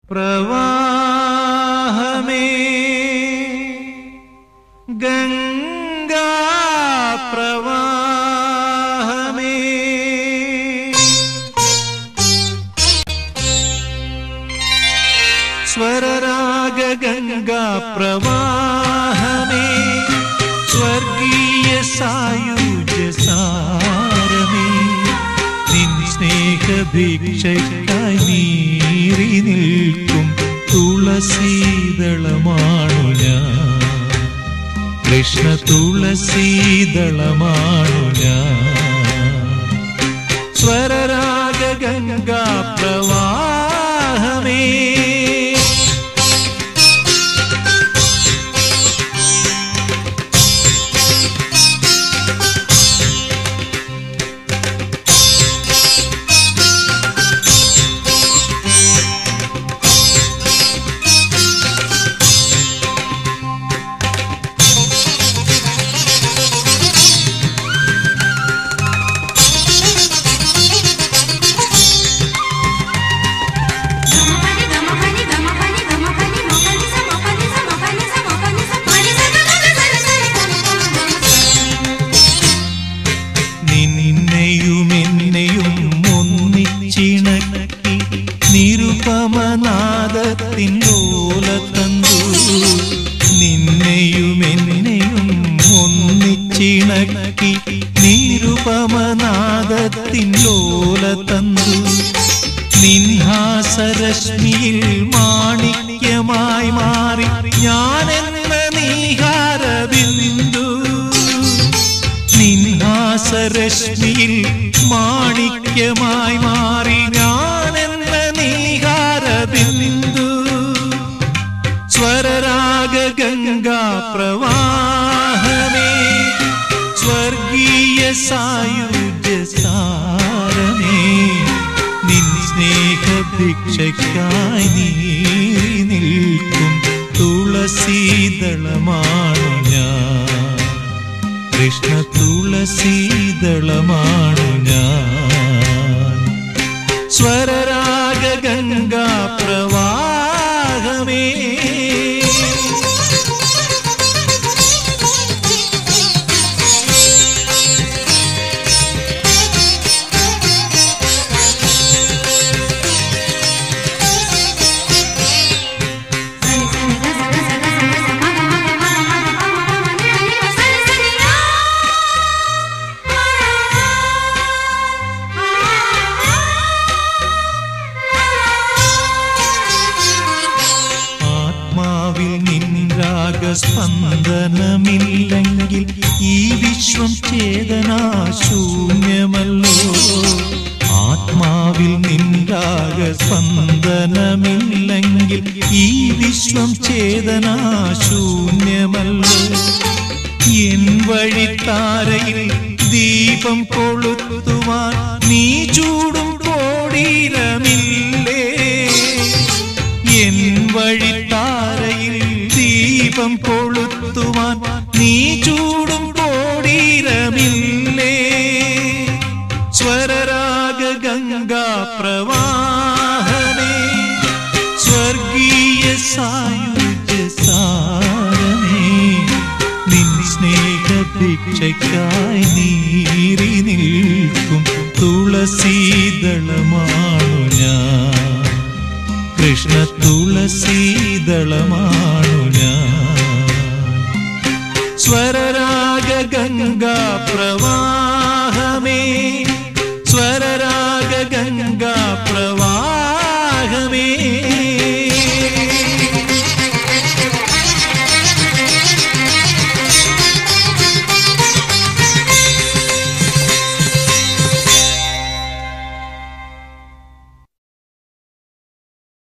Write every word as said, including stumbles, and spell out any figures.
പ്രവാഹമേ ഗംഗാ പ്രവാഹമേ സ്വരരാഗ ഗംഗാ പ്രവാഹമേ സ്വർഗീയ സായുജ്യ സാരമേ നിൻ സ്നേഹഭിക്ഷയ്ക്കായി നീറി നിൽക്കും തുളസീദളമാണു ഞാൻ കൃഷ്ണ തുളസീദളമാണു ഞാൻ സ്വരരാഗ ഗംഗാ പ്രവാഹമേ നിരുപമനാദത്തിൻലോലതന്തു നിന്നെയും എന്നെയും ഒന്നിച്ചിണക്കി നിരുപമനാദത്തിൻലോലതന്തു നിൻഹാസരശ്മിയിൽ മാണിക്യമായി മാറി ഞാനെന്ന നീഹാരബിന്ദു നിൻഹാസരശ്മിയിൽ മാണിക്യമായി മാറി ഞാനെന്ന നീഹാരബിന്ദു സ്വരരാഗ ഗംഗാ പ്രവാഹമേ സ്വർഗീയ സായുജ്യ സാരമേ നിൻ സ്നേഹഭിക്ഷയ്ക്കായി നീറി നിൽക്കും തുളസീദളമാണു ഞാൻ കൃഷ്ണ തുളസീദളമാണു ഞാൻ സ്വരരാഗ ഗംഗാ പ്രവാഹമേ സ്പന്ദനമില്ലെങ്കിൽ ഈ വിശ്വം ചേതനാശൂന്യമല്ലോ ആത്മാവിൽ നിൻരാഗ സ്പന്ദനമില്ലെങ്കിൽ ഈ വിശ്വം ചേതനാശൂന്യമല്ലോ എൻ വഴിത്താരയിൽ ദീപം കൊളുത്തുവാൻ നീ ചൂടും കോടീരമില്ലേ എൻ വഴിത്താരയിൽ ദീപം കൊളുത്തുവാൻ നീ ചൂടും കോടീരമില്ലേ സ്വരരാഗ ഗംഗാ പ്രവാഹമേ സ്വർഗീയ സായുജ്യ സാരമേ നിൻ സ്നേഹഭിക്ഷയ്ക്കായി നീറി നിൽക്കും തുളസീദളമാണു ഞാൻ കൃഷ്ണ തുളസീദളമാണു ഞാൻ സ്വരരാഗ ഗംഗാ പ്രവാഹമേ സ്വരരാഗ ഗംഗാ പ്രവാഹമേ